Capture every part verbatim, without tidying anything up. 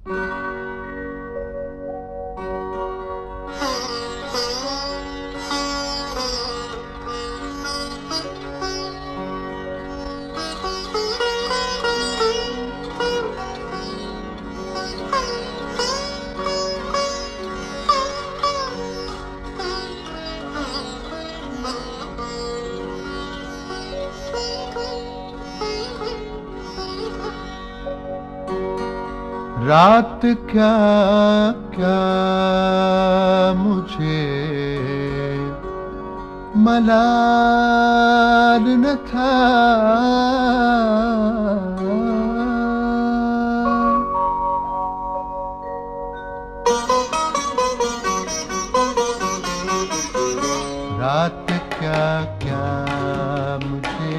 रात क्या क्या मुझे मलाल न था, रात क्या क्या मुझे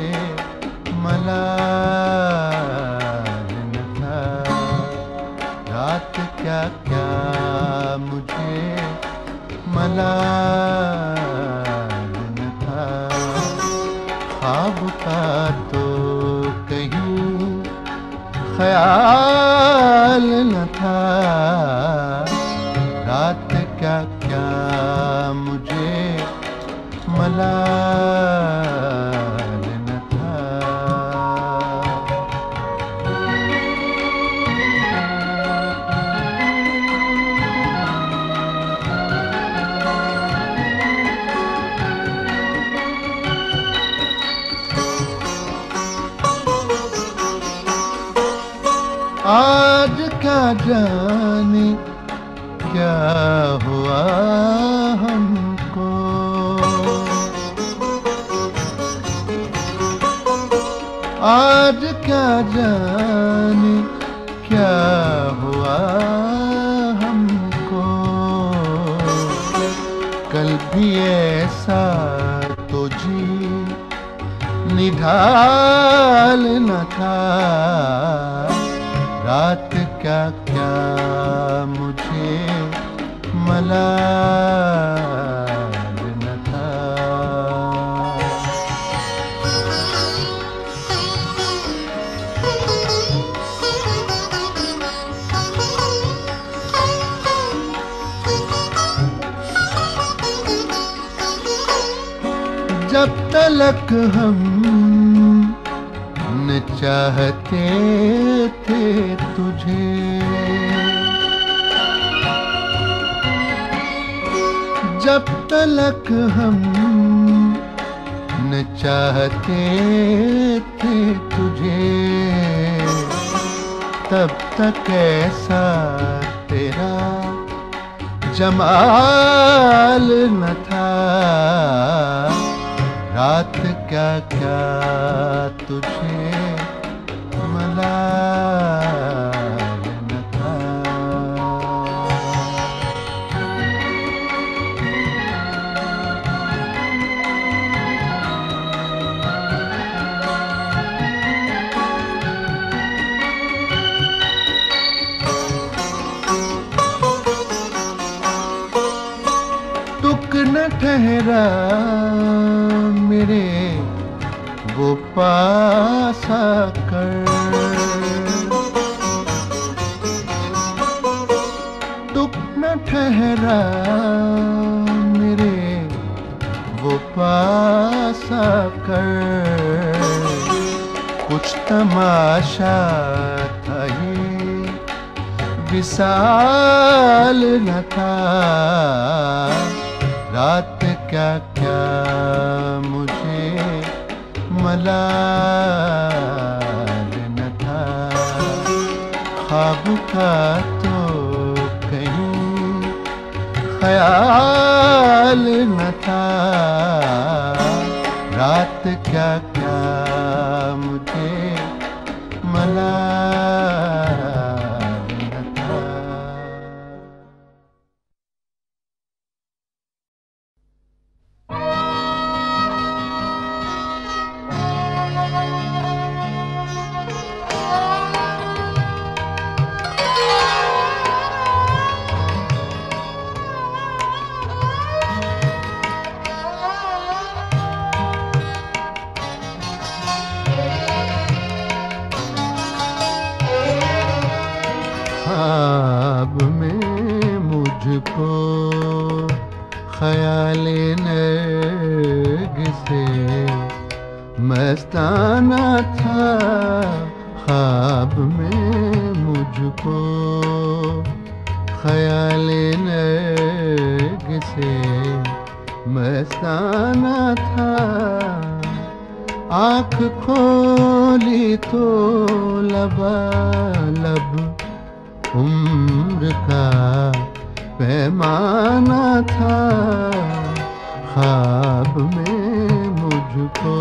मलाल न था, रात क्या क्या मुझे मलाल न था, ख्वाब का तो कहीं ख्याल न था, रात क्या क्या मुझे मलाल न था। आज क्या जाने क्या हुआ हमको, आज क्या जाने क्या हुआ हमको, कल भी ऐसा तो जी निढाल न था, रात क्या क्या मुझे मलाल न था। जब तलक हम न चाहते थे तुझे, जब तलक हम न चाहते थे तुझे, तब तक ऐसा तेरा जमाल न था, रात क्या क्या तुझे मलाल न था। तुक न ठहरा मेरे वो पास आकर, तुक न ठहरा मेरे वो पास आकर, कुछ तमाशा था ये विशाल न था, रात क्या क्या मुझे मलाल न था, ख्वाब का तो कहीं ख्याल न था, रात क्या क्या मुझे मलाल न था। ख्वाब में मुझको ख्याले नरगिसे मस्ताना था। ख्वाब में मुझको ख्याले नरगिसे मस्ताना था। आँख खोली तो लबालब उम्र का पैमाना था। ख्वाब में मुझको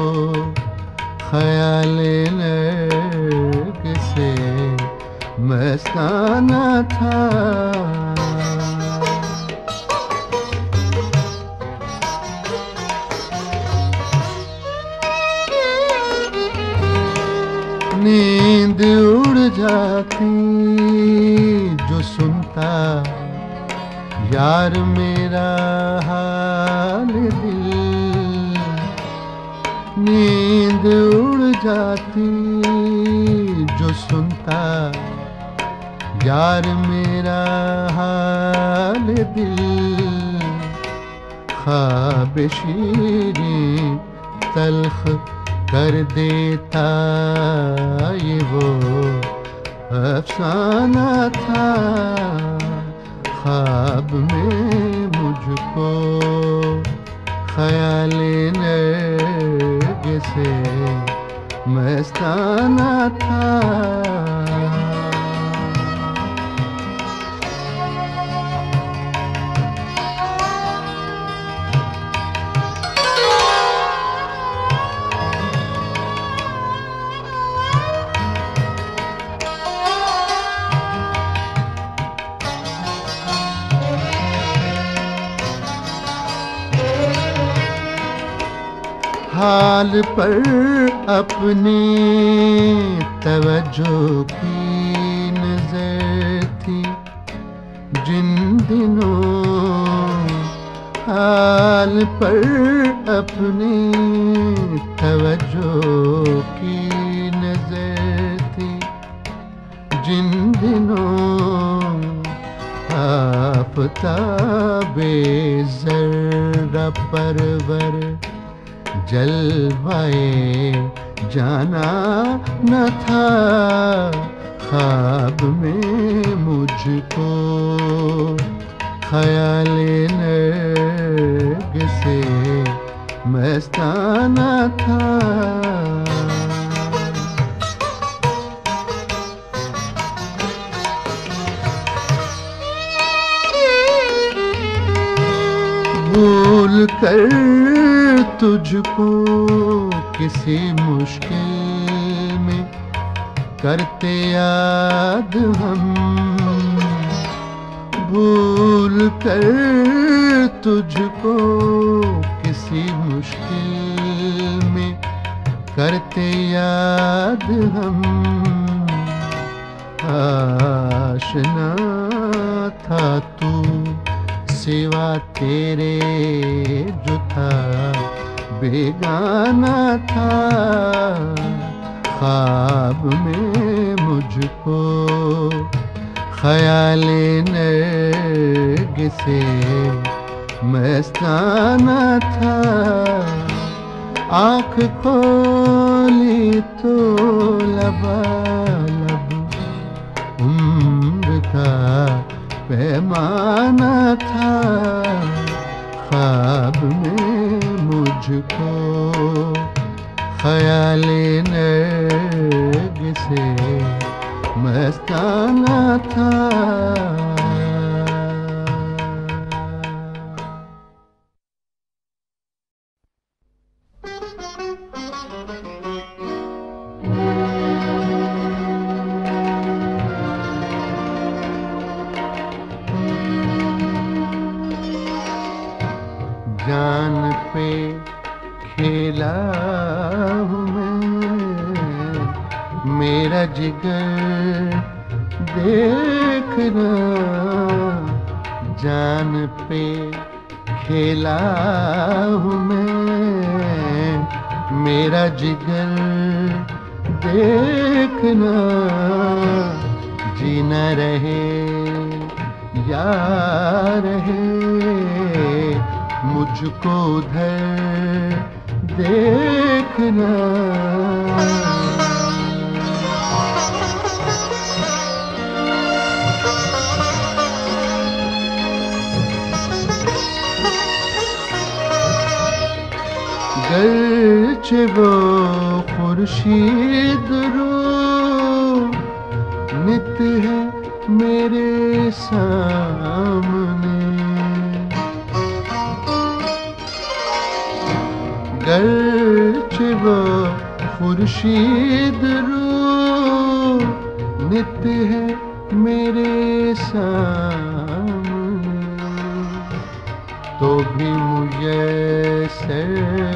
ख्याले नरगिसे मस्ताना था। नींद उड़ जाती जो सुनता यार मेरा हाल दिल। नींद उड़ जाती जो सुनता यार मेरा हाल दिल। ख्वाब शीरीं तल्ख कर देता ये वो अफसाना था। ख्वाब में मुझको ख्याले नरगिसे मस्ताना था। हाल पर अपनी तवज्जो की नजर थी जिन दिनों। हाल पर अपनी तवज्जो की नजर थी जिन दिनों। आफ़ताबे ज़र्रा परवर जलवाए जाना न था। ख्वाब में मुझको ख्याले नरगिसे मस्ताना था। भूल कर तुझको किसी मुश्किल में करते याद हम। भूल कर तुझको किसी मुश्किल में करते याद हम। आशना था तू सिवा तेरे जो था बेगाना था। ख्वाब में मुझको ख्याले नरगिसे मस्ताना था। आँख खोली तो लबालब उम्र का पैमाना था। ख्वाब में मुझको ख्याले नरगिसे मस्ताना था। जान पे खेला हूँ मैं मेरा जिगर देखना। जान पे खेला हूँ मैं मेरा जिगर देखना। जीना रहे या रहे, मुझको उधर देखना। गर्चे वो खुर्शीद रो नित है मेरे सामने, गर्चे वो खुर्शीद रो नित है मेरे सामने, तो भी मुझे सर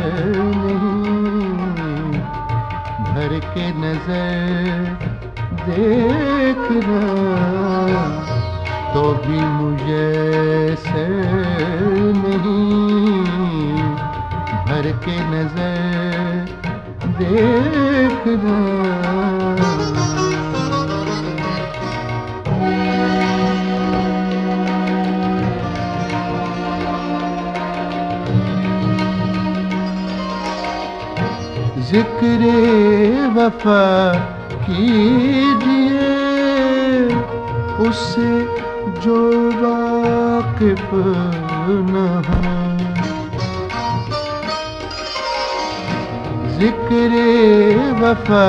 नहीं भर के नजर देखना, तो भी मुझे सर नहीं भर के नजर देखना। जिक्रे वफा कीजिए उससे जो वाकिफ न हो, जिक्रे वफा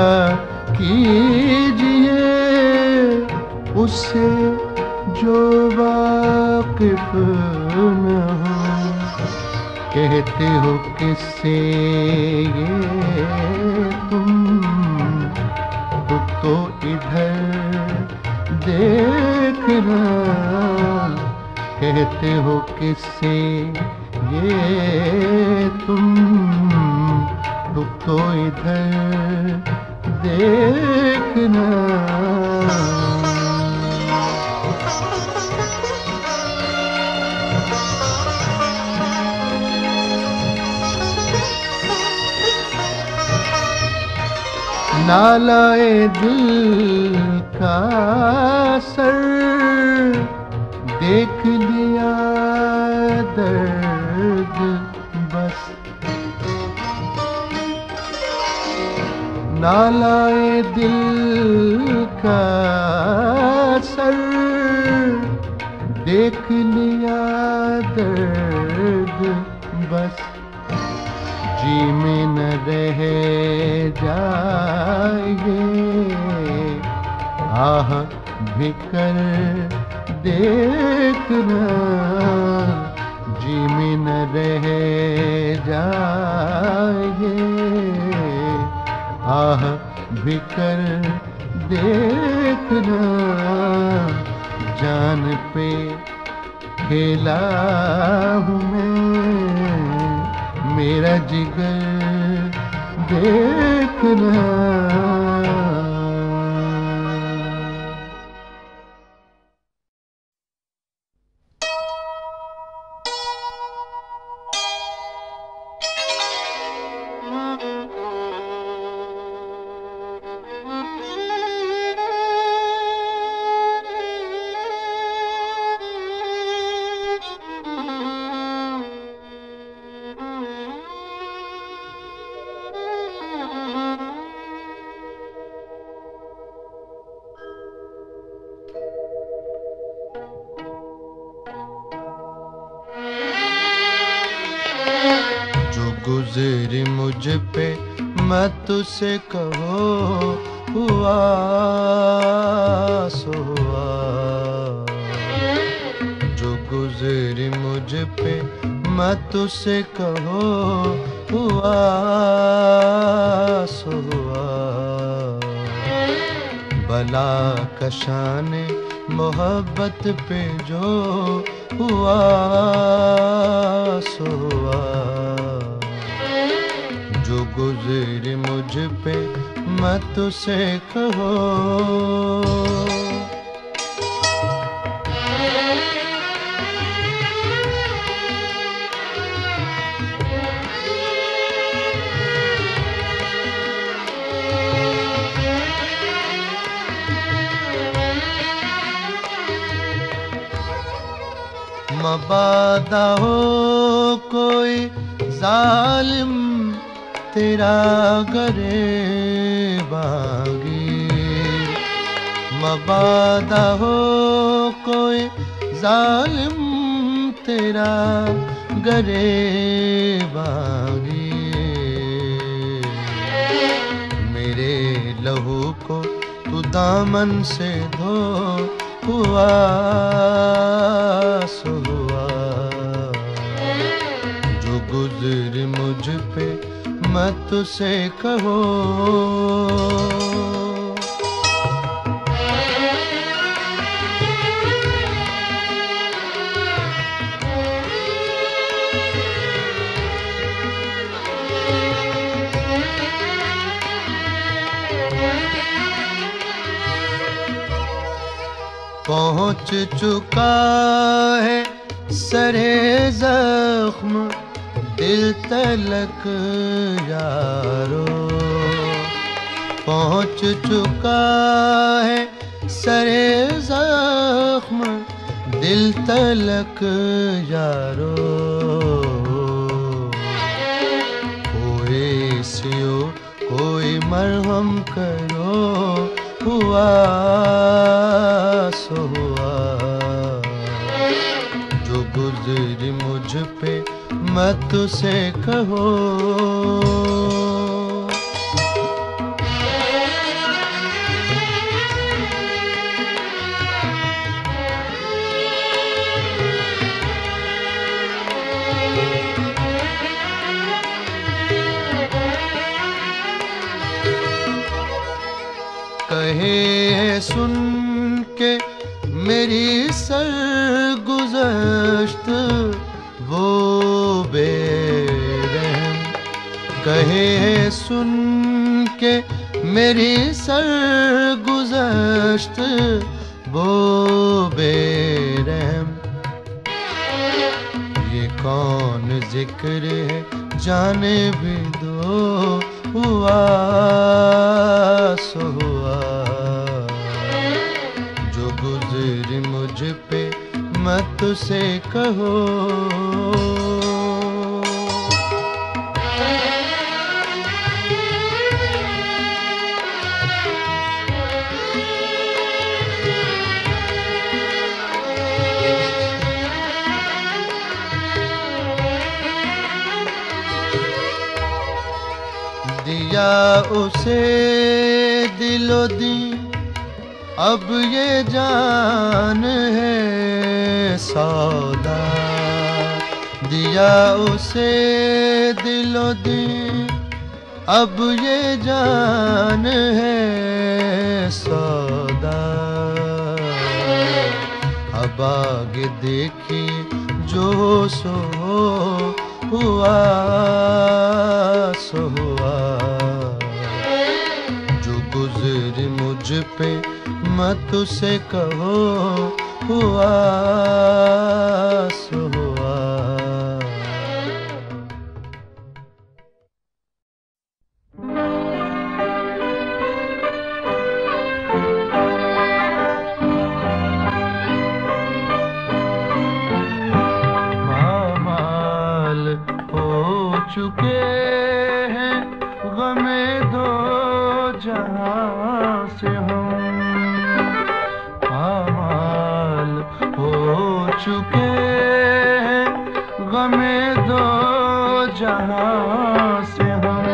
कीजिए उससे जो वाकिफ न हो। कहते हो किससे ये तुम, तो, तो इधर देखना। कहते हो किससे ये तुम, तो, तो इधर देखना। नालाए दिल का सर देख लिया दर्द बस, नालाए दिल का सर देख लिया दर्द बस, जी में न रह जाएंगे आह भीकर देखना। जी में न रह जाएंगे आह भीकर देखना। जान पे खेला हूँ मैं, मेरा जिगर देखना। गुज़री मुझ पे मत तुझसे कहो हुआ सो हुआ, जो गुज़री मुझ पे मत तुझसे कहो हुआ सो हुआ। बला कशाने मोहब्बत पे जो हुआ सो हुआ, जो गुज़री मुझ पे मत तुझसे कहो। मबादा हो कोई जालिम तेरा गरेबागी, मबादा हो कोई जालिम तेरा गरेबागी। मेरे लहू को तू दामन से धो, हुआ सो हुआ। जो गुजर मुझ पे मत तुझसे कहो। पहुँच चुका है सरे जख्म दिल तलक यारो, पहुँच चुका है सरे जख्म दिल तलक यारो। कोई सियो कोई मरहम करो, हुआ सो हुआ। जो गुजर मुझ पे मत तुझसे कहो। कहे सुन के मेरी सरगुज़श्त वो बेरहम, कहे सुन के मेरी सरगुज़श्त वो बेरहम। ये कौन जिक्र है जाने भी दो, हुआ सो हुआ। जो गुजर मुझ पे मत तुझसे कहो। दिया उसे दिलो दी अब ये जान है सौदा, दिया उसे दिलो दी अब ये जान है सौदा। अब आगे देखी जो सो हुआ सो हुआ। जो गुजर मुझ पे मत तुझसे कहो, हुआ सो हुआ। मामाल हो चुके हैं गमे दो जहां से हम, पामाल हो चुके हैं गमे दो जहां से हम।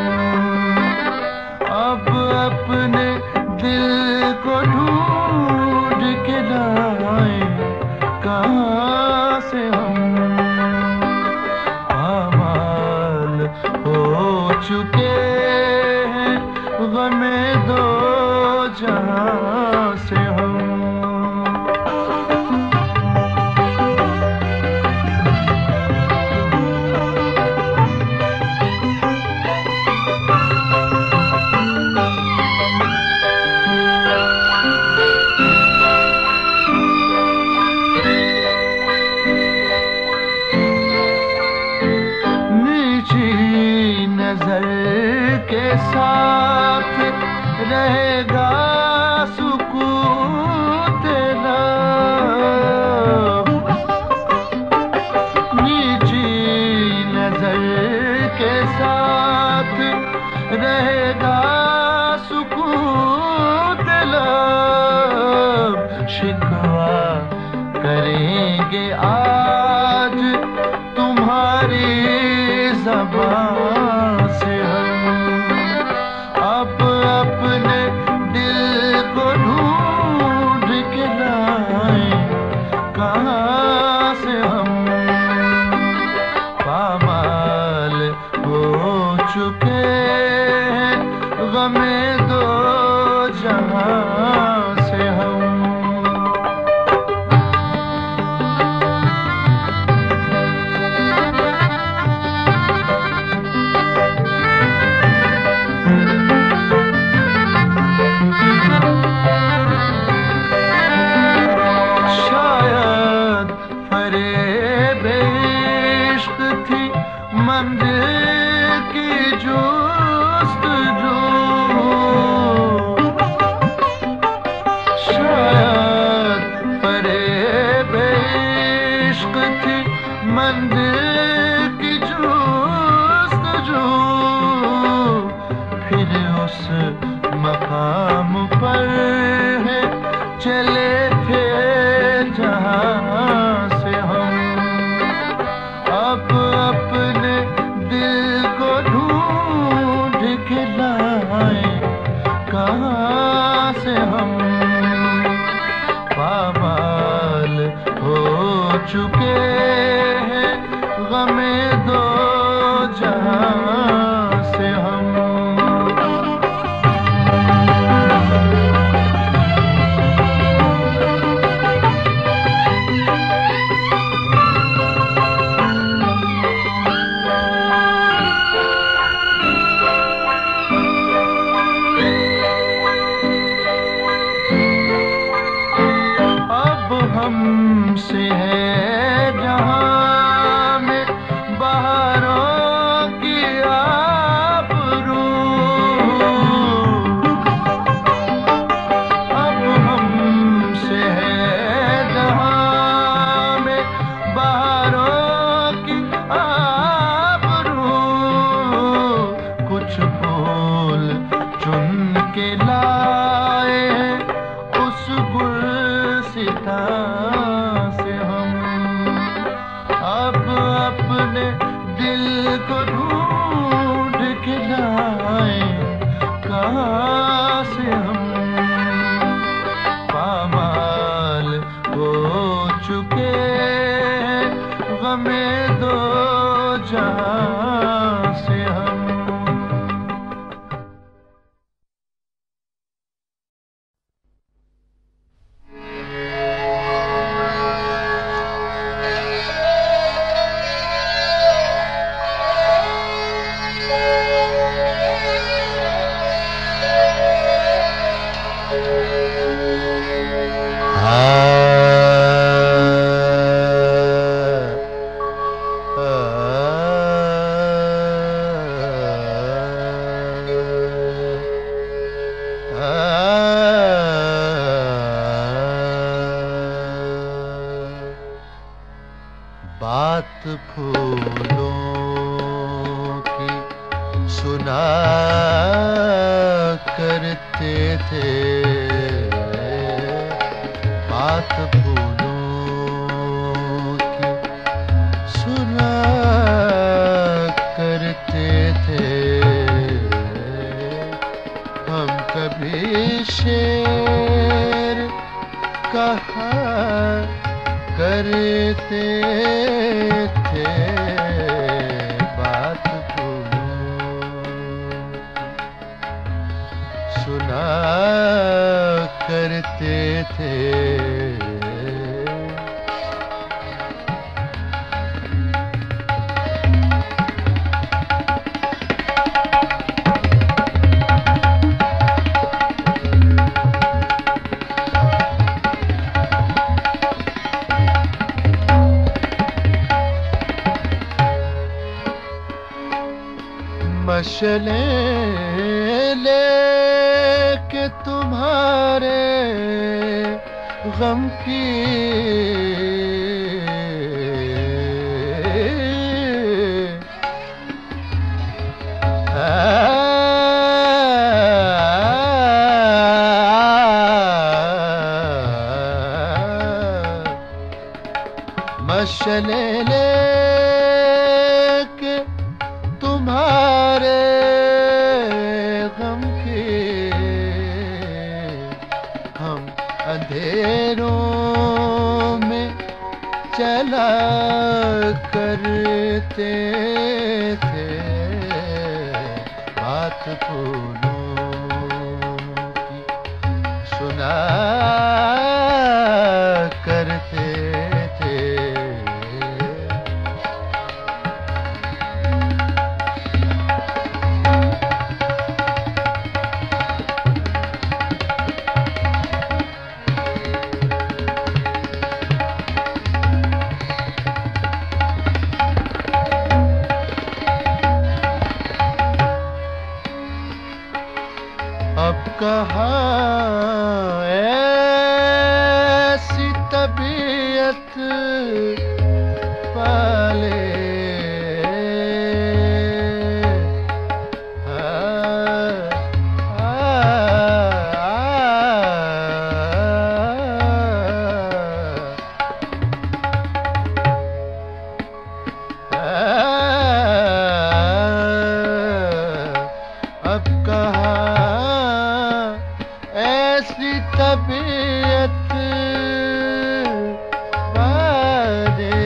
अब अपने दिल को ढूंढ के लाए कहां से हम, पामाल हो चुके हैं गमे दो जहां से हम। जाएंगे आज तुम्हारी ज़बान से हम। अब अपने दिल को ढूंढ के लाए कहाँ से हम। पामाल हो चुके हैं गमे दो जहां से हम। शायद फरेब इश्क थी मंदिर की जुस्तजू। शायद फरेब इश्क थी मंदिर की जुस्तजू। फिर उस मकाम पर है चले थे जहां से हम। अब अपने दिल को ढूंढ के लाए कहाँ से हम। पामाल हो चुके हैं गमे दो जहां से हम। हमसे है जहां में बहारों की आबरू। अब हमसे है जहां में बहारों की आबरू। कुछ फूल चुन के लाए उस गुलसिता से हम। अब अपने दिल को ढूंढ के लाए कहाँ से हम। पामाल हो चुके हैं गमे दो जहां से हम। बात फूलों की सुना करते थे। बात फूलों की सुना करते थे। हम कभी शेर कहा करते थे। बात सुना करते थे। मशले लेके तुम्हारे गम की चले लेके तुम्हारे गम के हम अंधेरों में चला करते थे बात फूलों की सुना करते थे। अब कहाँ ऐसी तबीयत पाले आ, आ, आ, अब कहाँ ऐसी तबीयत वाले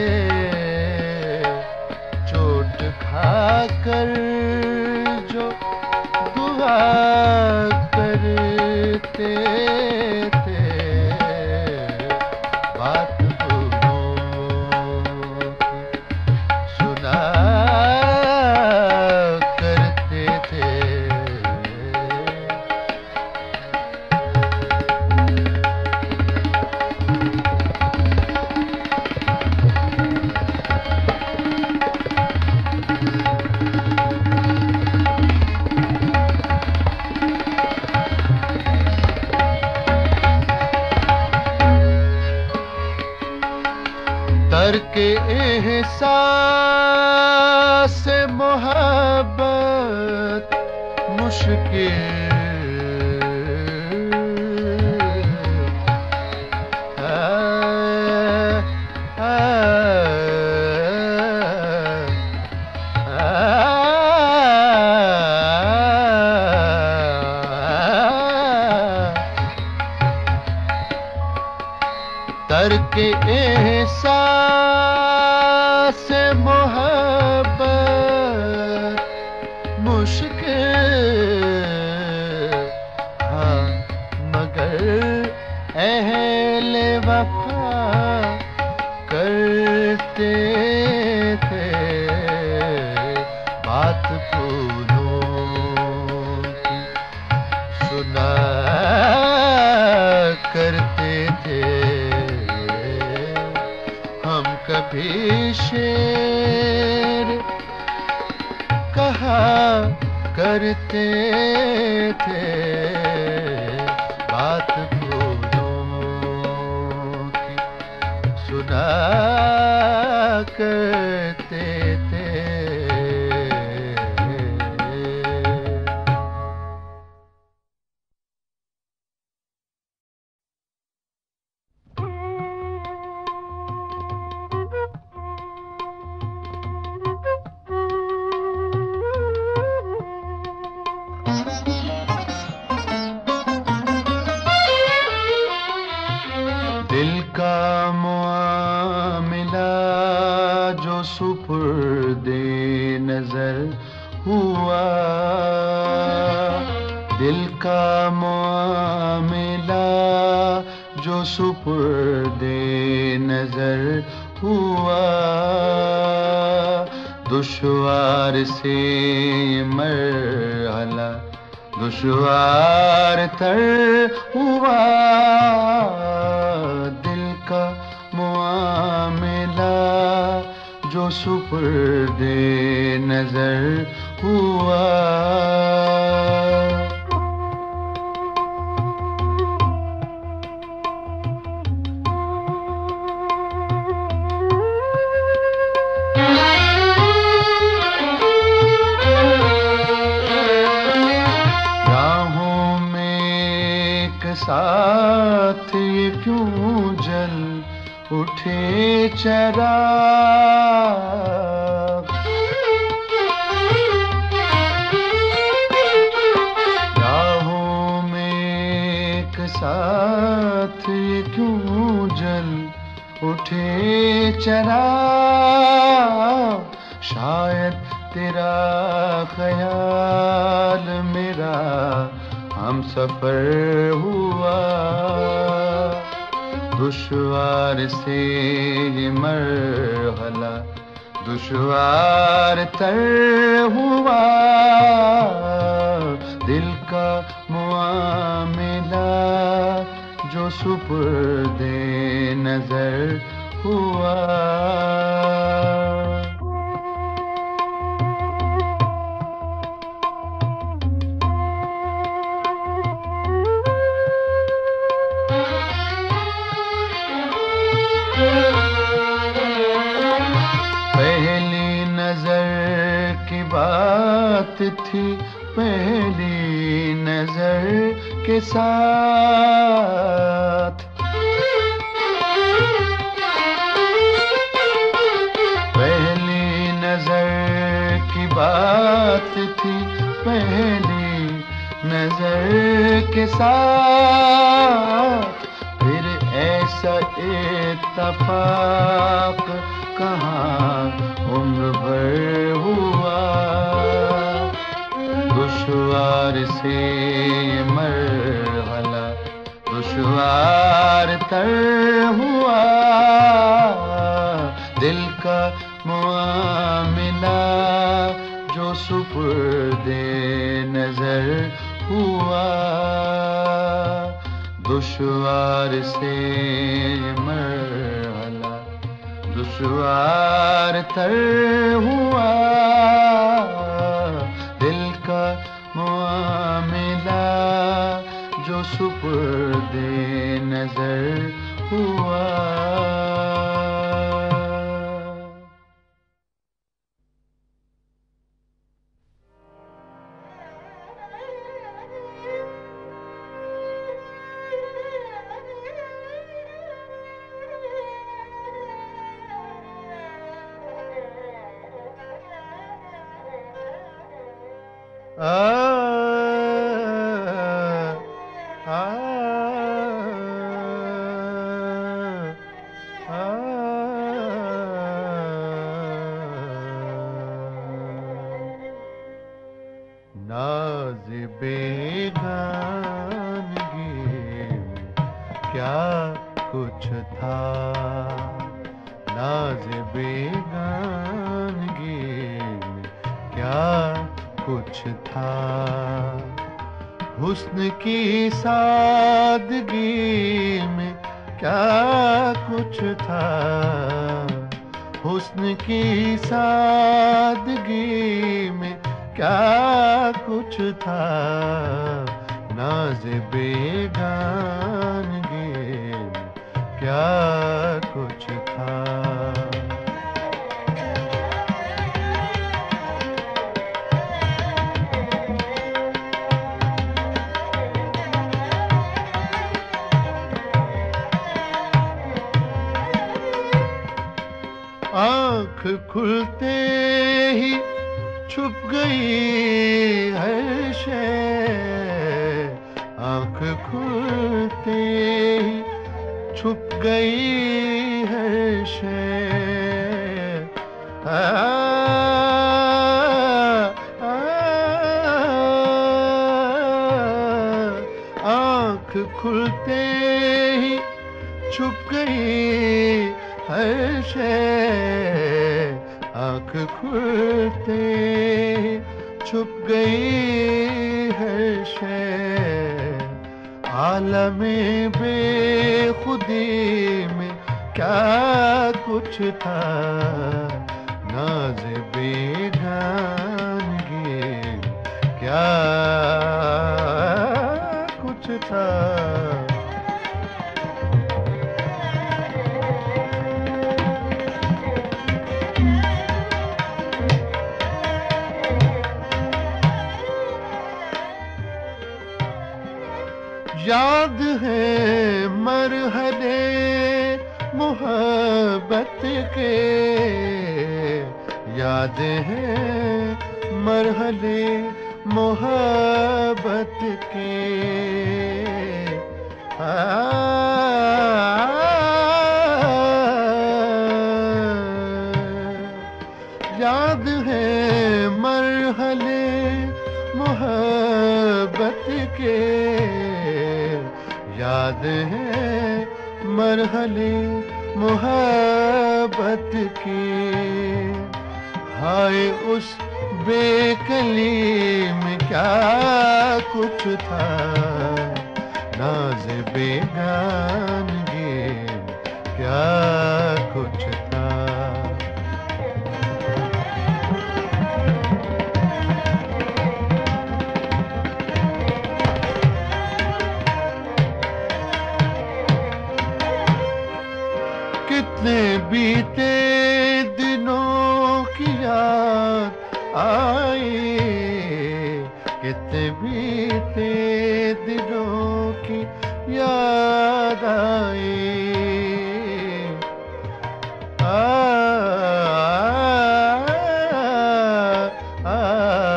चोट खाकर जो दुआ करते थे बात फूलों की सुना करते थे। करके एहसास मोहब्बत मुश्किल आ, आ, आ, करके एहसास मोहब्बत मुश्किल हाँ मगर अहले वफा करते थे बात फूलों की सुना करते थे। हम कभी शेर कहा करते थे बात फूलों की सुना करते थे। दिल का मुआमिला जो सुपुर्दे नजर हुआ, दिल का मुआमिला जो सुपुर्दे नजर हुआ, दुश्वार से मरहला दुश्वार तर हुआ, दिल का मुआमिला जो सुपुर्दे नजर हुआ। साथ ये क्यों जल उठे चराग। राहों में एक साथ ये क्यों जल उठे चराग। शायद तेरा ख्याल मेरा हम सफर हुआ। दुश्वार से ये मरहला दुश्वार तर हुआ। दिल का मुआमिला जो सुपुर्दे नजर हुआ। पहली नजर की बात थी पहली नजर के साथ। पहली नजर की बात थी पहली नजर के साथ। फिर ऐसा इत्तफाक कहाँ उम्र भर हुआ। दुश्वार से मरहला दुश्वार तर हुआ। दिल का मुआमिला जो सुपुर्दे नजर हुआ। दुश्वार से मरहला दुश्वार तर हुआ। दिल का मुआमिला जो सुपुर्दे नजर हुआ। आ, आ, आ, नाज़ बेगानगी क्या कुछ था। नाज़ बेगानगी क्या कुछ था। हुस्न की सादगी में क्या कुछ था। हुस्न की सादगी में क्या कुछ था। नाज़ बेगानगी में क्या कुछ था। आँख खुलते ही छुप गई हर शय। आँख खुलते ही छुप गई हर शय। आँख खुलते ही छुप गई हर शय। आँख खुलते छुप गई हर शय। आलमे बेखुदी में क्या कुछ था। नाज़ बेगानगी क्या कुछ था। याद है मरहले मोहब्बत के, याद हैं मरहले मोहब्बत के। आ, याद है मरहले मोहब्बत के, याद है मरहले मोहब्बत के। हाय उस बेकली में क्या कुछ था, नाज़ बेगानगी क्या कुछ था। कितने बीते दिनों की याद आई, कितने बीते दिनों की याद आई। आ, आ, आ,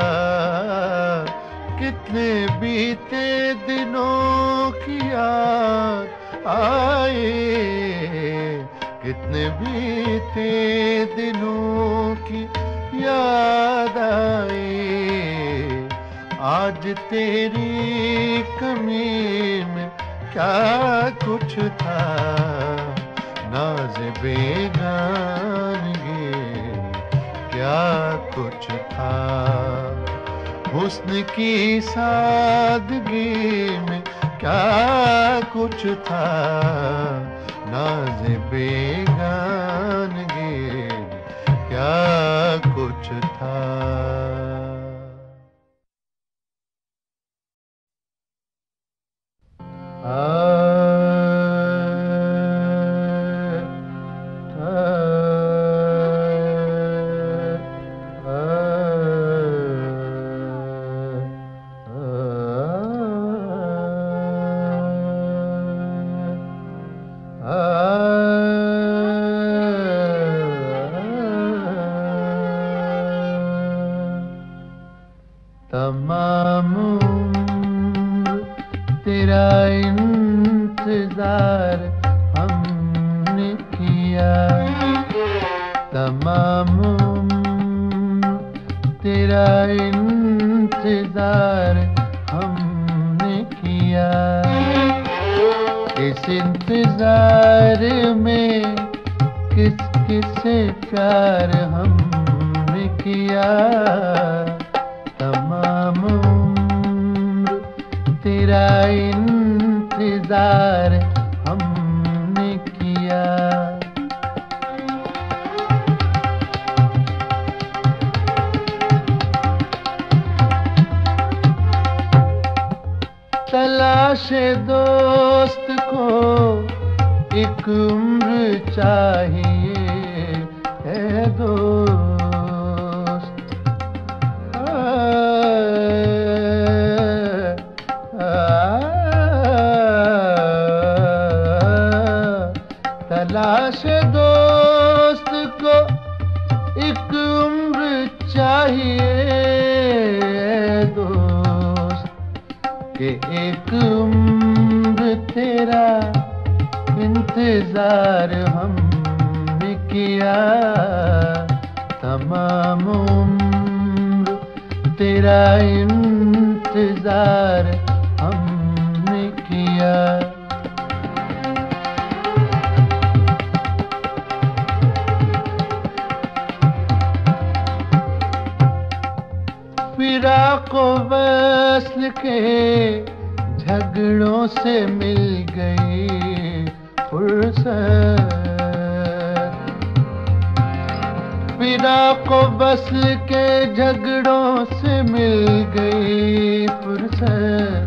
कितने बीते दिनों की याद आई, कितने बीते दिनों की याद आई। आज तेरी कमी में क्या कुछ था, नाज़ बेगानगी क्या कुछ था। हुस्न की सादगी में क्या कुछ था, नाज़ बेगानगी क्या कुछ था। आ, आ, आ, आ, तमाम तेरा इंतजार हमने किया, तमाम तेरा इंतजार हमने किया। इस इंतजार में किस किस से प्यार हमने किया, तमाम तेरा इंतजार हमने किया। तलाशे दोस्त को एक उम्र चाहिए है दोस्त। आ, आ, तलाशे दोस्त को एक उम्र चाहिए दोस्त, कि एक उम्र तेरा इंतजार हमने किया, तमाम उम्र तेरा इंतजार हमने किया। फिराक वस्ल के झगड़ों से मिल गई फुर्सत, फिराक वस्ल के झगड़ों से मिल गई फुर्सत।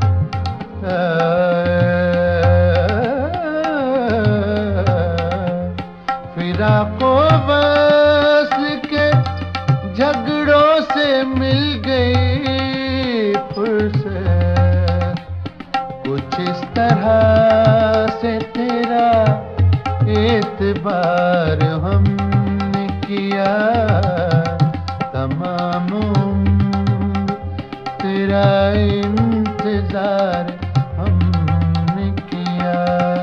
फिराक वस्ल के झगड़ों से मिल गई फुर्सत। कुछ इस तरह से तेरा बार हमने किया, तमाम उम्र तेरा इंतजार हमने किया।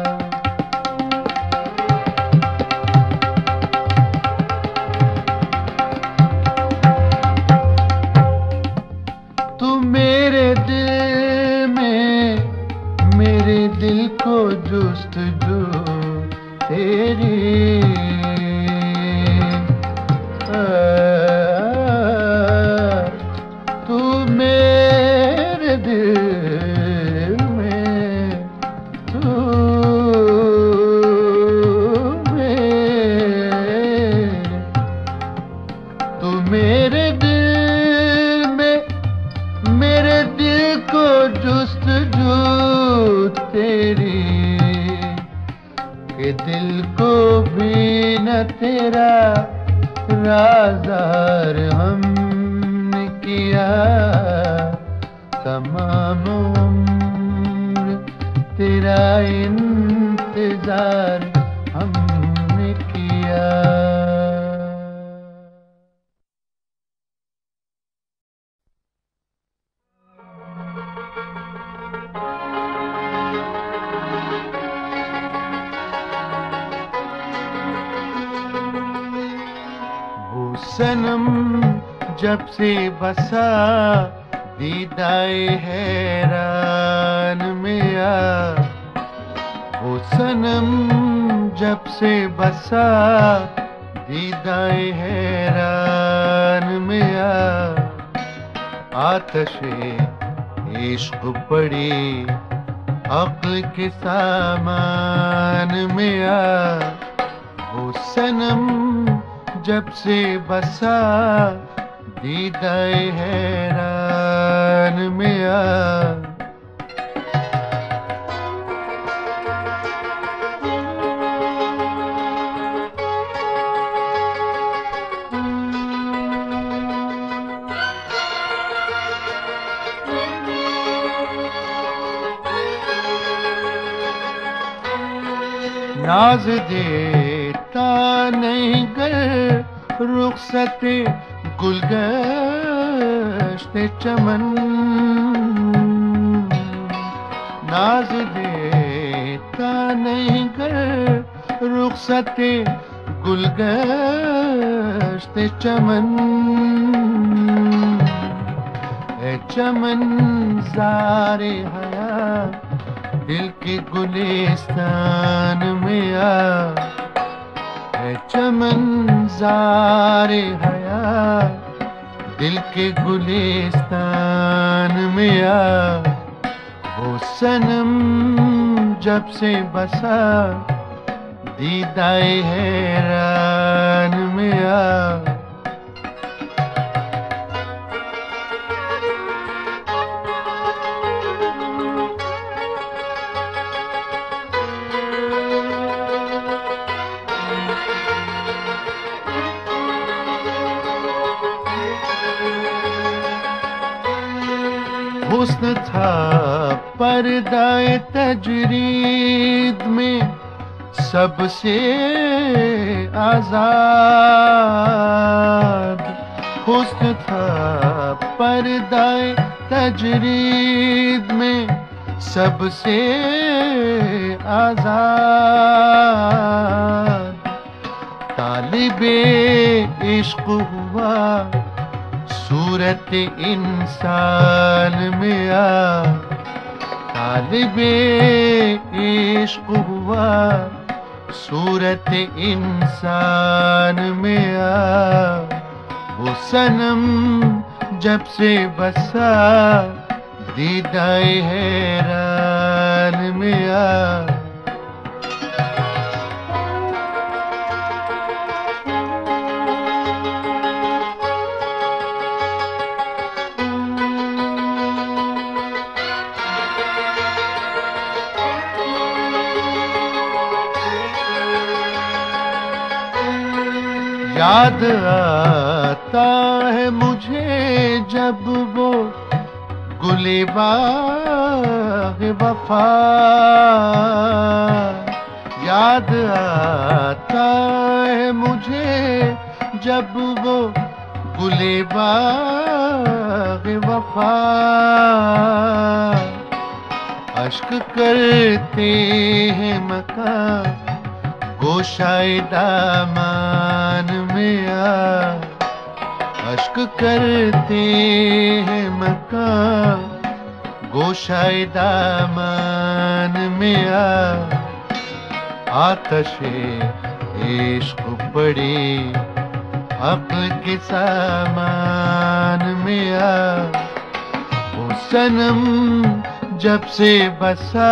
तू मेरे दिल में, मेरे दिल को जुस्तजू तेरी, तू मेरे दिल में, तू मेरे, तू मेरे दिल में, मेरे दिल को जुस्तजू तेरी, के दिल को भी न तेरा राज़दार हमने किया, तमाम उम्र तेरा इंतजार हमने किया। सनम जब से बसा दीदाए हैरान में आ, वो सनम जब से बसा दीदाए हैरान में आ, आतशे इश्क पड़ी अक्ल के सामान में आ, वो सनम जब से बसा दीदाए हैरान में आ। नाज देता नहीं गर रुखसते गुलगश्ते चमन, नाज देता नहीं गर रुखसते गुलगश्ते चमन, ए चमन ज़ारे हया दिल के गुलिस्तान में आ, है चमन ज़ारे हया दिल के गुलिस्तान में आ, वो सनम जब से बसा दीदाए हैरान में आ। हुस्न था पर्दाए तजरीद में सबसे आजाद, हुस्न था पर्दाए तजरीद में सबसे आजाद, तालिबे इश्क हुआ सूरत इंसान में आ, तालिबे इश्क हुआ सूरत इंसान में आ, वो सनम जब से बसा दीदाए हैरान में आ। याद आता है मुझे जब वो गुलिबाग़ वफ़ा, याद आता है मुझे जब वो गुलेबाग वफा अश्क करते हैं मका गोशाए दामान में आ, अश्क करते हैं मका गोशाए दामान में आ, आतशे इश्क पड़ी अक्ल के सामान में आ, वो सनम जब से बसा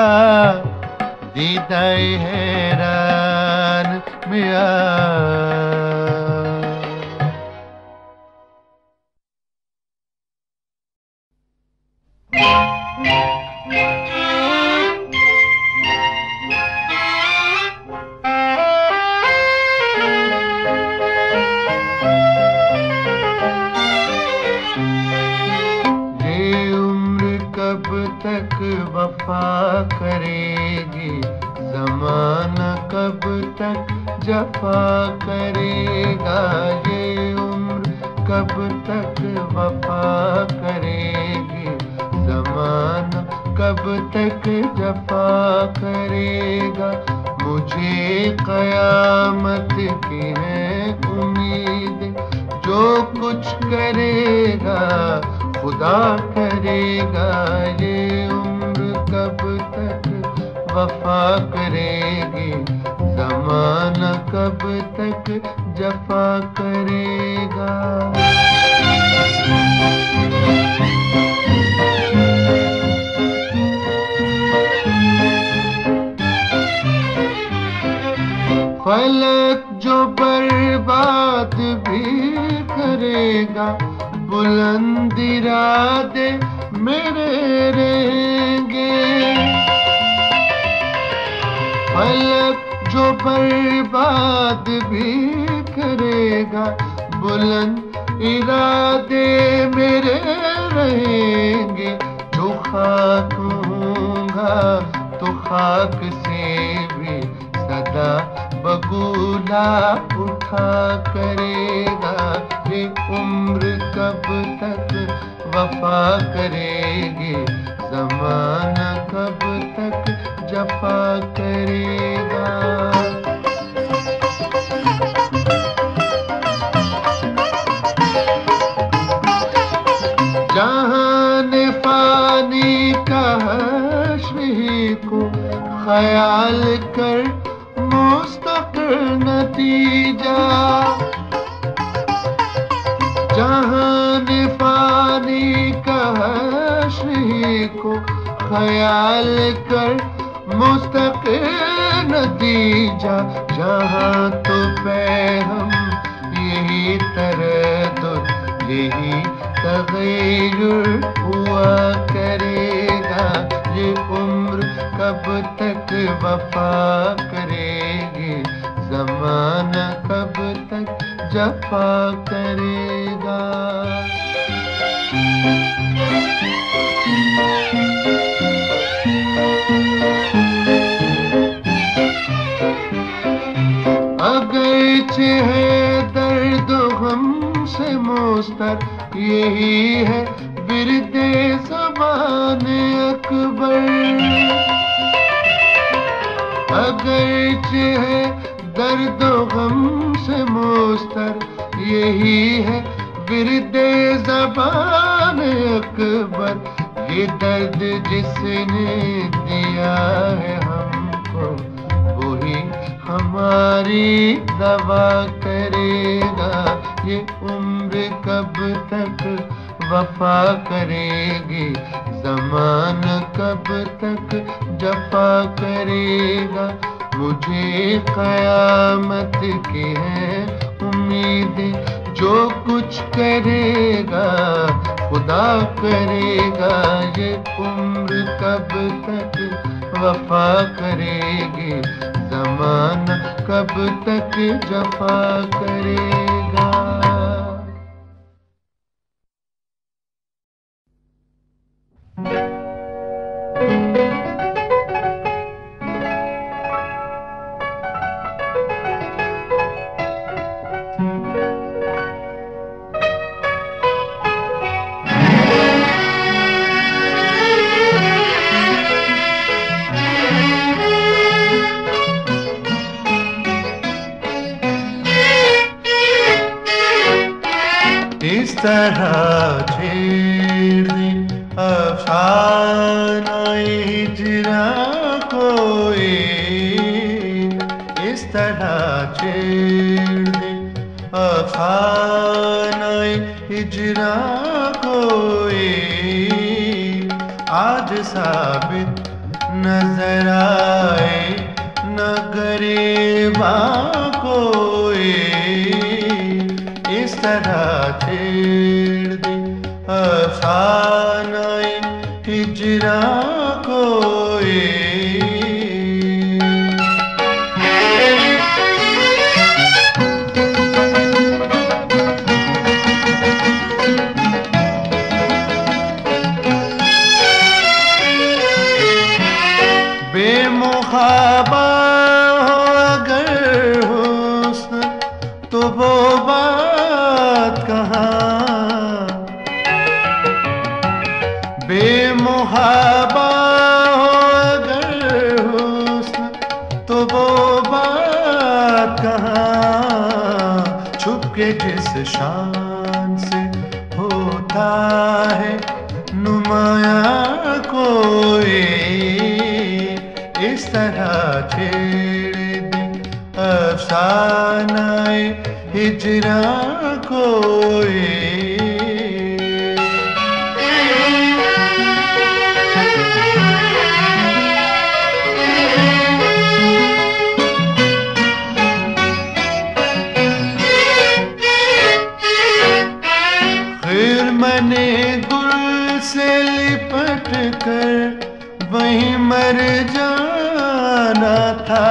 दीदाए हैरान में आ। वफा करेगी ज़माना कब तक जफा करेगा, ये उम्र कब तक वफा करेगी ज़माना कब तक जफा करेगा। मुझे क़यामत की है उम्मीद, जो कुछ करेगा खुदा करेगा। ये उम्र कब तक वफा करेगी ज़माना कब तक जफा करेगा। फलक जो बर्बाद भी करेगा, बुलंद इरादे मेरे रहेंगे। फलक जो बर्बाद भी करेगा, बुलंद इरादे मेरे रहेंगे। जो खाक होगा तो खाक से भी सदा बगुला उठा करेगा। ये उम्र कब तक वफा करेगी ज़माना कब तक जफा करेगा। जहान फानी का हश्र को ख्याल कर मुस्तक़िल नतीजा। जहान फानी का हश्र को ख्याल कर मुस्तक़िल नतीजा। जहाँ तो पैहम यही तरद्दुद यही तग़य्युर हुआ करेगा। ये उम्र कब तक वफा करेगी ज़माना कब तक जफा करेगा। अगरचे है दर्द गम से मुस्तर, यही है बिरदे ज़माने अकबर। अगरचे है दर्द गम से मुस्तर, यही है बिरदे ज़माने अकबर। ये दर्द जिसने दिया है हमको, वही हमारी दवा करेगा। ये उम्र कब तक वफा करेगी ज़माना कब तक जफा करेगा। मुझे क़यामत की है उम्मीद, जो कुछ करेगा खुदा करेगा। ये उम्र कब तक वफा करेगी ज़माना कब तक जफा करेगा। तरह छेड़ दे अफसाना हिजरा कोई, इस तरह छेड़ दे अफसाना हिजरा कोई, आज साबित नजर आए न गरेबा कोई, इस तरह छेड़ दे अफसाना हिजरा कोई। बेमुहाबा हो अगर हुस्न तो वो बात कहाँ, बेमुहाबा हो अगर हुस्न तो वो बात कहाँ, छुप के जिस शान से होता है नुमाया कोई, इस तरह छेड़ दे अफसाना हिजरा कोई। खैर मने गुल से लिपट कर वहीं मर जाना था,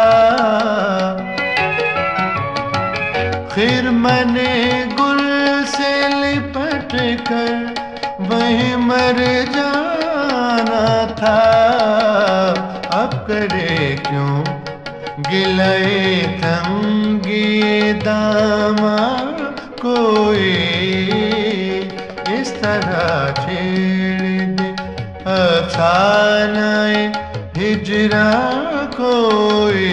खैर मने गुल से लिपट कर वहीं मर जाना था, अब करे क्यों गिले तंगी दामा कोई, इस तरह छेड़ दे अफसाना हिजरा कोई।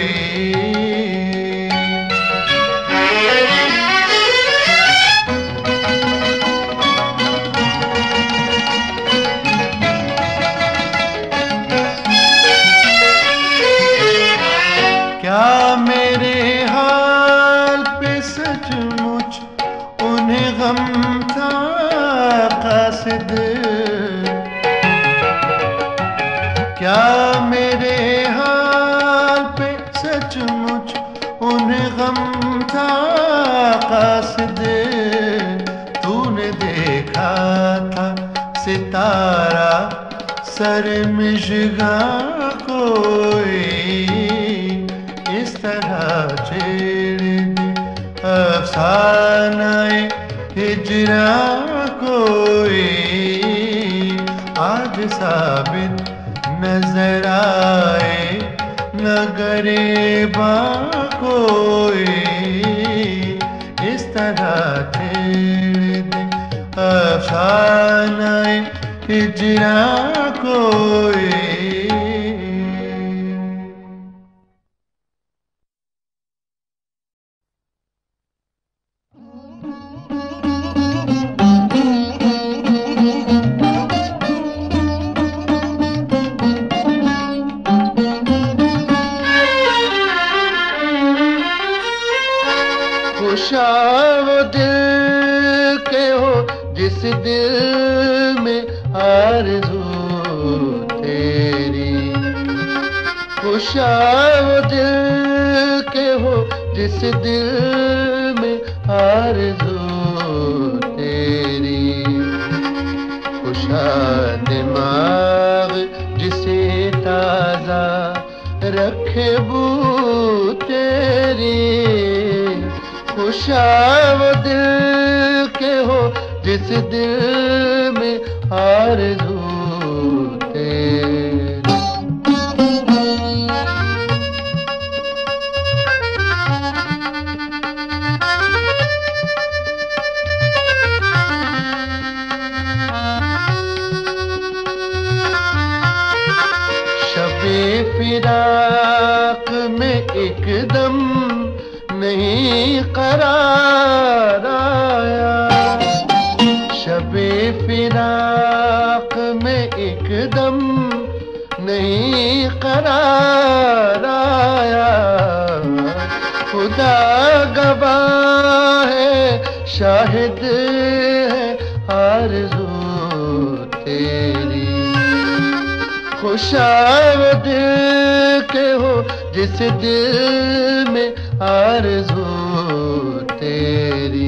क्या मेरे हाल पे सचमुच उन्हें गम था कासिद, क्या मेरे हाल पे सचमुच उन्हें गम था कासिद, तूने देखा था सितारा सर मिशगा कोई, इस तरह छेड़ दे अफसाना हिजरा कोई, आज साबित नजर आए न गरेबा कोई, इस तरह छेड़ दे अफसाना हिजरा कोई। खुशा वो दिल के हो जिस दिल में आरज़ू तेरी, खुशा वो दिल के हो जिस दिल में आरज़ू तेरी, खुशा दिमाग जिसे ताज़ा रखे बू तेरी, खुशा वो दिल के हो जिस दिल में आरज़ू तेरी। शबे फिराक में एकदम नहीं करार आया, फिराक में एकदम नहीं करार आया। खुदा गवाह है, शाहिद है आरज़ू तेरी। खुशावद के हो जिस दिल में आरज़ू तेरी।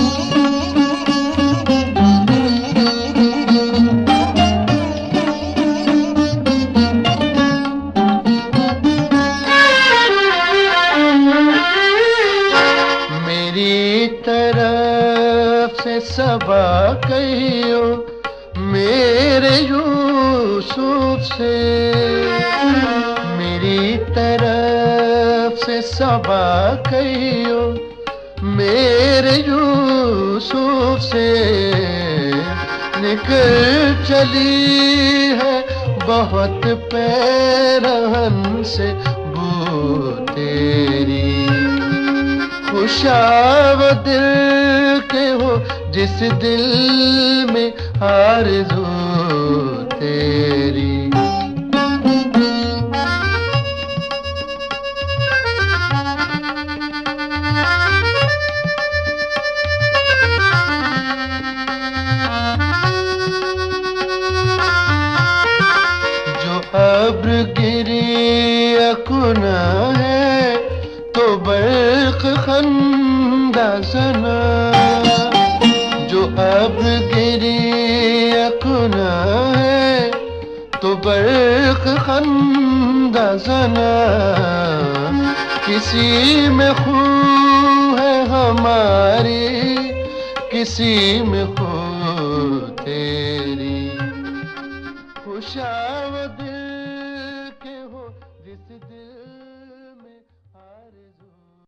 मेरी तरफ से सबा कहियो मेरे यूसुफ से। मेरी तरफ से सबा कहियो मेरे यूसुफ से। निकल चली है बहुत पैरहन से बू तेरी। खुशाव दिल के हो जिस दिल में आरज़ू तेरी। जो अब्र गिरी अकुना है तो बर्क़ खंदा ज़ना। जो अब गिरी अकुना है तो बर्क़ खंदा ज़ना। किसी में खू है हमारी, किसी में खू तेरी। खुशाव दिल के हो जिस दिल में आरज़ू।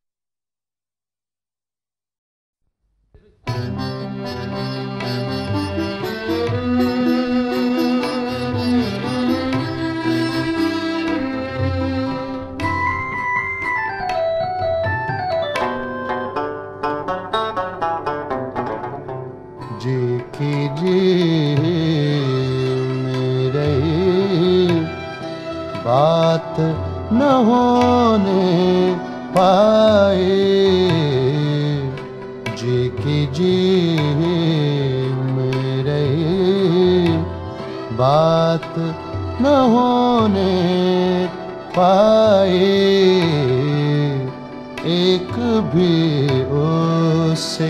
जी कीजिए मेरे बात न होने पाए। जी कीजिए मेरे बात न होने पाए। एक भी उससे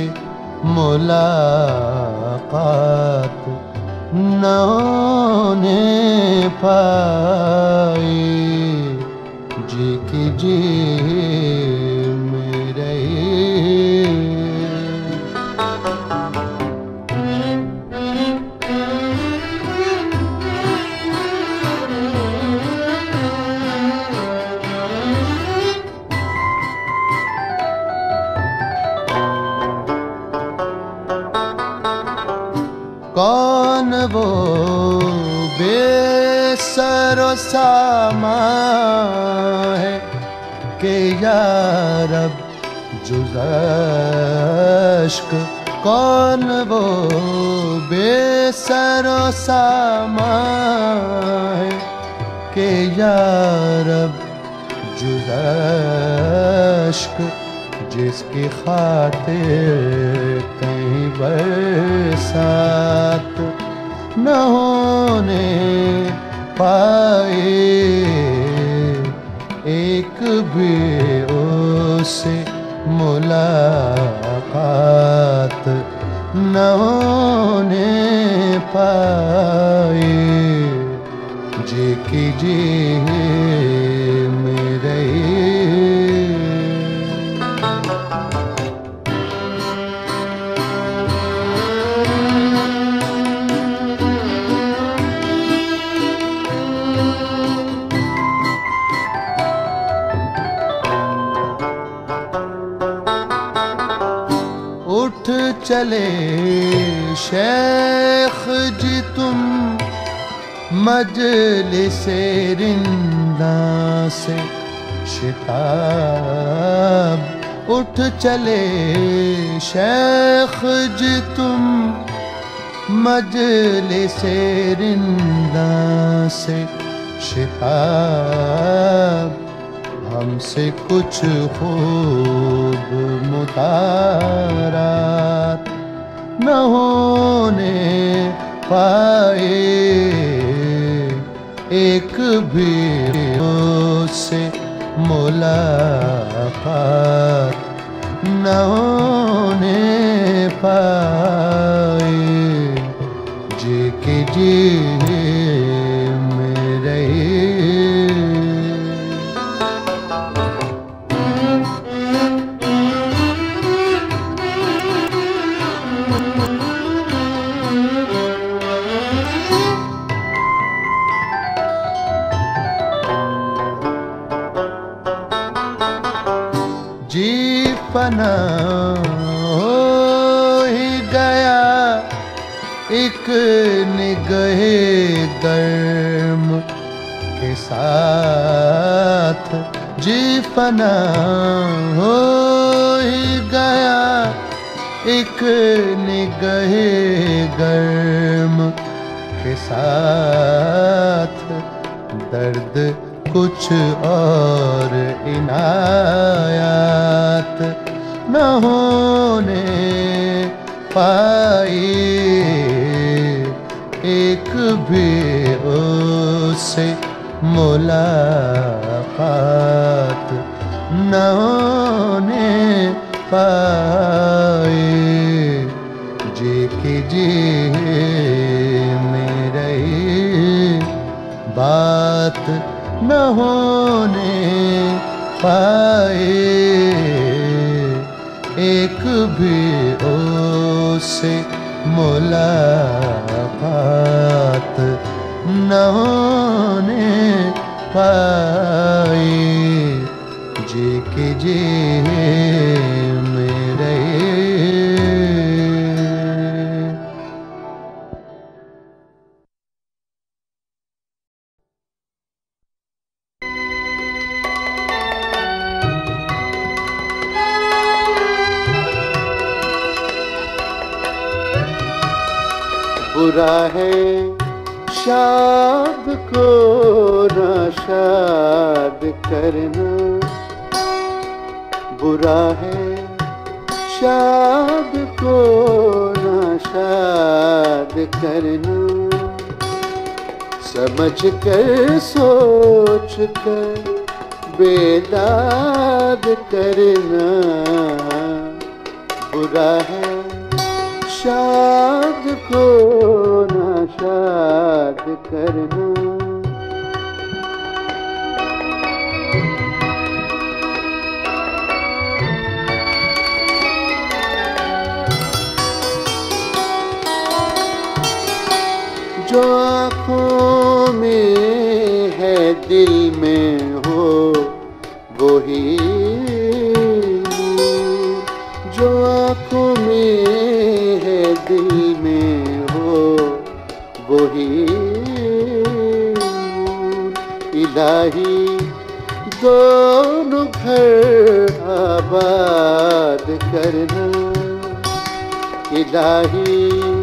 मुलाकात न होने पाए। जी कीजिए मेरे। कौन वो बेसरो सामा है कि यारब जुज़श्क। कौन वो बेसरो सामा है कि यारब जुज़श्क। जिसकी खातिर कहीं बरसात न होने पाए। एक भी उससे मुलाकात न होने पाए। जी कीजिए मेरे। उठ चले शेख जी तुम मजलिसे रिंदा से शिताब। उठ चले शेख जी तुम मजलिसे रिंदा से शिताब, हमसे कुछ खूब मुतारात न होने पाए, एक भी उससे मुलाकात न होने पाए, जी के जी में रही। जी फना हो ही गया एक निगहे गर्म के साथ, जी फना हो ही गया एक निगहे गर्म के साथ, दर्द कुछ और इनायत न होने पाई, एक भी उससे मुलाकात न होने पाई, जी की जी में रही बात न होने पाए, एक भी उससे मुलाकात न होने पाए, जी की जी में रही। बुरा है शाद को नाशाद करना, बुरा है शाद को नाशाद करना, समझ कर सोच कर बेदाद करना, बुरा है शाद को नाशाद करना। जो आँखों में है दिल में हो वही, जो आँखों में है दिल में हो वही, इलाही दोनों घर आबाद करना, इलाही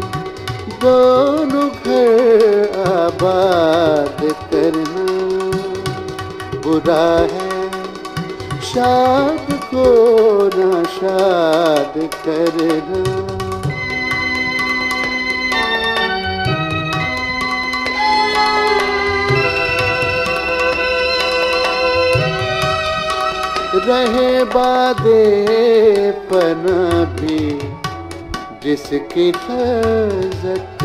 दोनों घर आबाद करना, बुरा है शाद को नाशाद करना। रहे बादे पना भी जिसकी लज़्ज़त,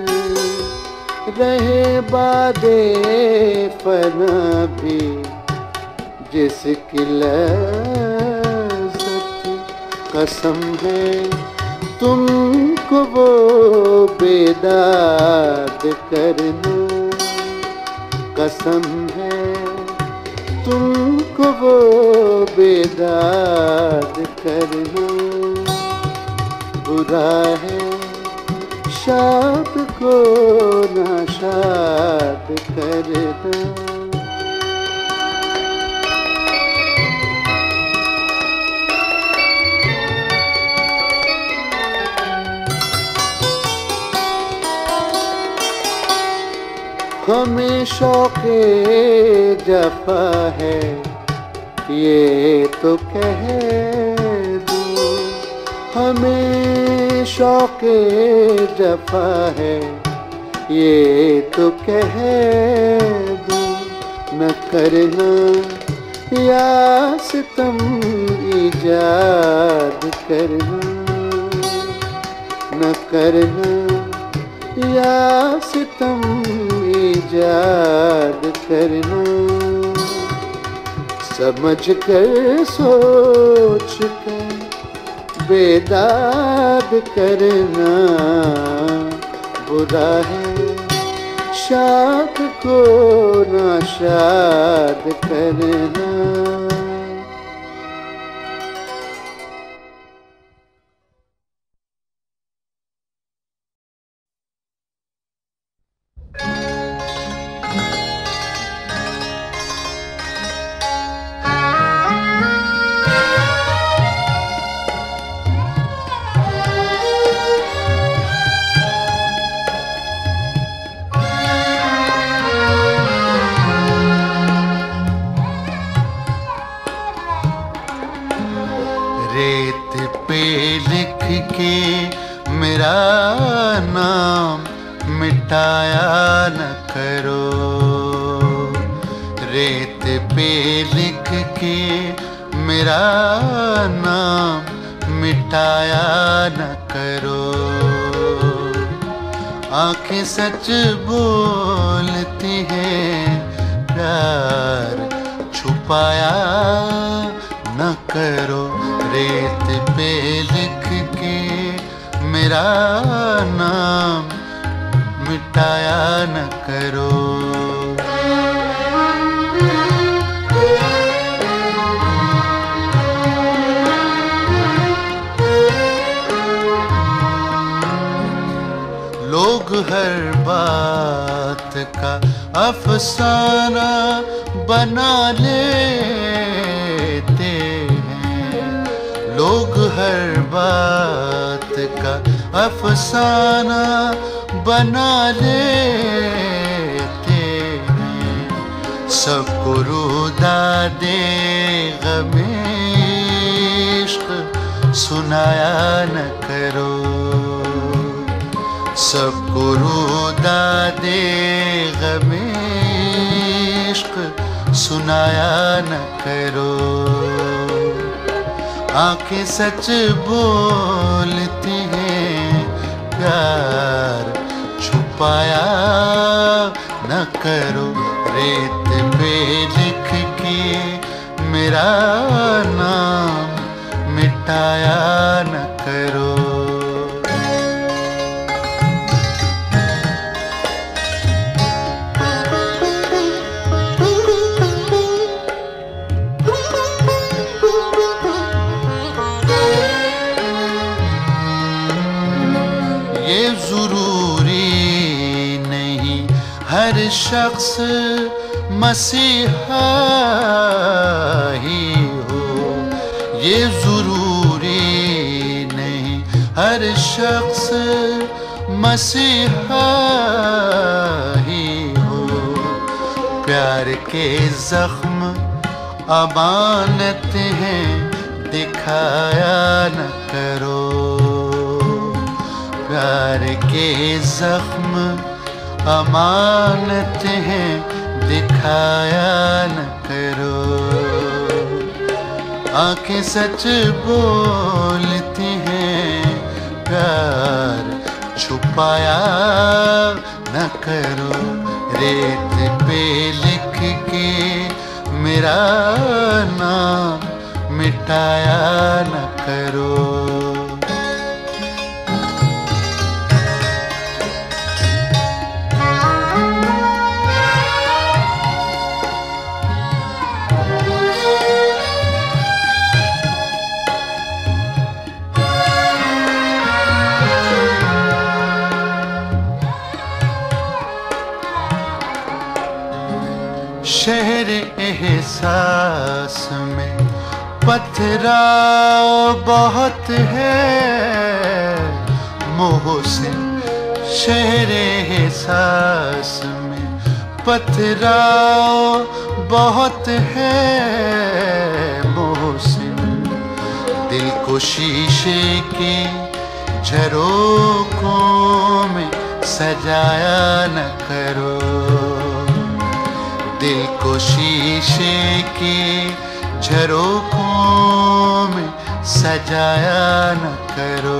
रहे बादे पना भी जिसकी लज़्ज़त, कसम है तुमको वो बेदाद करना, कसम है तुमको वो बेदाद करना, बुरा है शाद को नाशाद करना। हमें शौक़े जफ़ा है ये तो कह दो, हमें शौक़े जफ़ा है ये तो कह दो। न करना या सितम ईजाद करना, न करना या सितम ईजाद करना। समझ कर सोच कर बेदाद करना, बुरा है शाख को नाशाद करना। रेत पे लिख के मेरा नाम मिटाया न करो, रेत पे लिख के मेरा नाम मिटाया न करो। आँखें सच बोलती हैं प्यार छुपाया न करो, रेत पे लिख के मेरा नाम मिटाया न करो। लोग हर बात का अफसाना बना लेते हैं, लोग हर बात का अफसाना बना लेते हैं। सबको रुदा दे गमे इश्क सुनाया न करो, सबको रुदा दे गमे इश्क सुनाया न करो। आँखें सच बोलती हैं प्यार छुपाया न करो, रेत पे लिख के मेरा नाम मिटाया न करो। ये ज़रूरी नहीं हर शख्स मसीहा ही हो, ये ज़रूरी नहीं हर शख्स मसीहा ही हो। प्यार के ज़ख्म अमानत हैं दिखाया न करो, प्यार के ज़ख्म अमानत हैं दिखाया न करो। आँखें सच बोलती हैं प्यार छुपाया न करो, रेत पे लिख के मेरा नाम मिटाया न करो। शहर एहसास में पथराव बहुत है मोह से, शहर एहसास में पथराव बहुत है मौसम, दिल को शीशे के झरोखों में सजाया न करो, दिल को शीशे के झरोखों में सजाया न करो।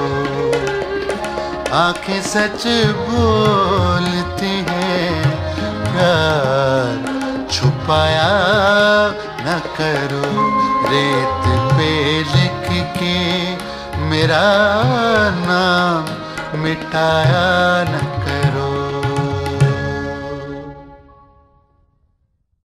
आंखें सच बोलती हैं, प्यार छुपाया न करो, रेत पे लिख के मेरा नाम मिटाया न करो।